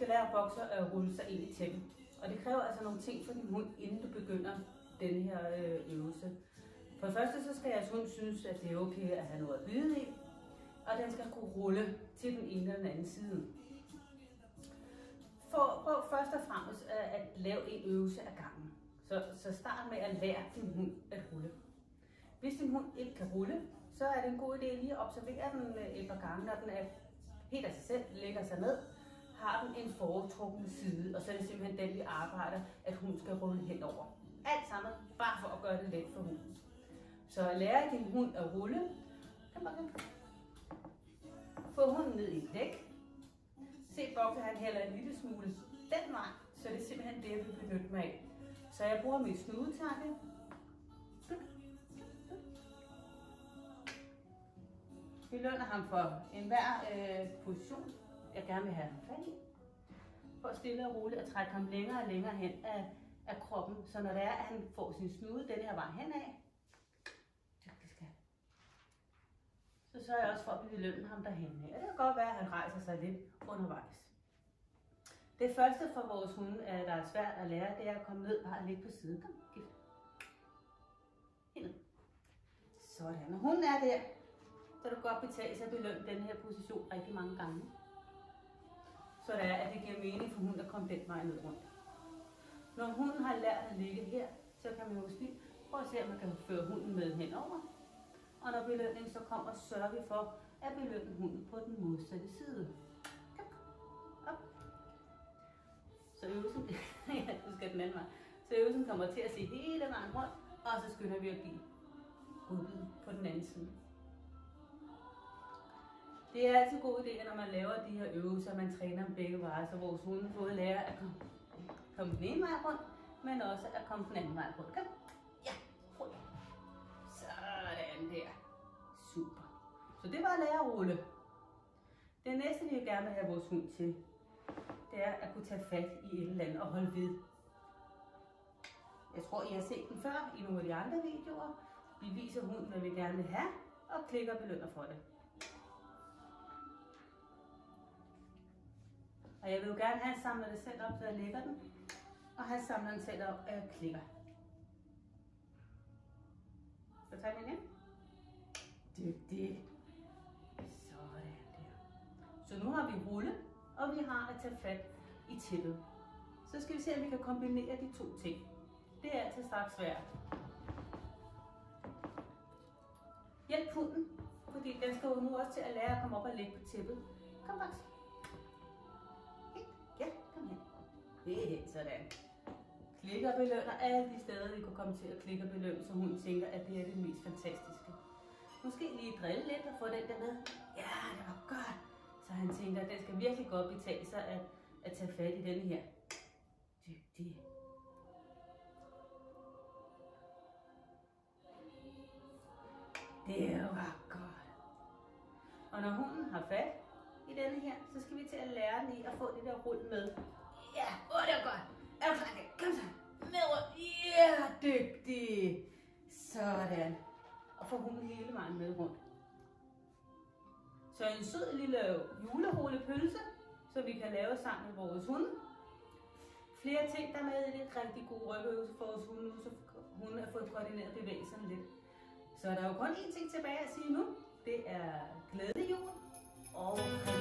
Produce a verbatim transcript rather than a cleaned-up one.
lære bokser at rulle sig ind i tæppet. Og det kræver altså nogle ting for din hund, inden du begynder denne her øh, øvelse. For det første så skal jeres hund synes, at det er okay at have noget at bide i, og den skal kunne rulle til den ene eller den anden side. For, prøv først og fremmest at, at lave en øvelse af gangen. Så, så start med at lære din hund at rulle. Hvis din hund ikke kan rulle, så er det en god idé lige at observere den et par gange, når den er helt af sig selv, lægger sig ned, har den en foretrukkende side, og så er det simpelthen den, vi arbejder, at hun skal rulle henover. Alt sammen bare for at gøre det let for hunden. Så lære din hund at rulle. Få hunden ned i dæk. Se bokser, han hælder en lille smule den vej, så det er simpelthen det, jeg vil benytte mig af. Så jeg bruger mit snudetakke. Vi lønner ham for enhver øh, position, jeg gerne vil have ham fat i. For stille og roligt at trække ham længere og længere hen af, af kroppen. Så når det er, at han får sin snude den her vej henad, så sørger jeg også for, at vi vil lønne ham derhen. Og det kan godt være, at han rejser sig lidt undervejs. Det første for vores hunde, der er svært at lære, det er at komme ned og ligge på siden. Kom, giv. Helt. Sådan. Når hunden er der, så kan du godt betale sig at belønne den her position rigtig mange gange. Så det er, at det giver mening for hunden at komme den vej ned rundt. Når hunden har lært at ligge her, så kan man måske prøve at se, om man kan føre hunden med henover. Og når belønningen så kommer, sørger vi for at belønne hunden på den modsatte side. Kom, op. Så øvelsen, ja, du skal den anden vej. Så øvelsen kommer til at se hele vejen rundt, og så skynder vi at give hovedet på den anden side. Det er altid god idé, når man laver de her øvelser, at man træner dem begge veje, så vores hunde både lærer at komme, komme den ene vej rundt, men også at komme den anden vej rundt. Kom. Ja, rulle. Sådan der. Super. Så det var at lære at rulle. Det næste, vi gerne vil have vores hund til, det er at kunne tage fat i et eller andet og holde ved. Jeg tror, I har set den før i nogle af de andre videoer. Vi viser hunden, hvad vi gerne vil have, og klikker og belønner for det. Og jeg vil jo gerne have, at han samler det selv op, så jeg lægger den. Og han samler den selv op, og jeg klikker. Så tager vi den ind. Dygtig. Sådan der. Så nu har vi rulle, og vi har at tage fat i tæppet. Så skal vi se, om vi kan kombinere de to ting. Det er altid straks svært. Hjælp hunden, fordi den skal jo nu også til at lære at komme op og ligge på tæppet. Kom, Max. Ja, kom her. Det er helt sådan. Klik og belønner alle de steder, vi kunne komme til at klikke og belønne, så hun tænker, at det er det mest fantastiske. Måske lige drille lidt og få den der med. Ja, det var godt. Så han tænker, at den skal virkelig godt betale sig at, at tage fat i denne her. Dygtig. Det var godt. Og når hunden har fat i denne her, så skal vi til at lære den i at få det der rull med. Ja, åh, det var godt. Er du klar? Kom så. Med rundt. Ja, dygtig. Sådan. Og få hunden hele vejen med rundt. Så en sød lille julerullepølse, så vi kan lave sammen med vores hunde. Flere ting, der er med i det. Rigtig god rygøvelse for vores hunde, så hunden har fået koordineret bevægelserne lidt. Så der er jo kun én ting tilbage at sige nu. Det er glædelig jul og